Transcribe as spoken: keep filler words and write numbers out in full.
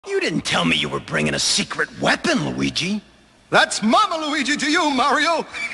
You didn't tell me you were bringing a secret weapon, Luigi. That's Mama Luigi to you, Mario!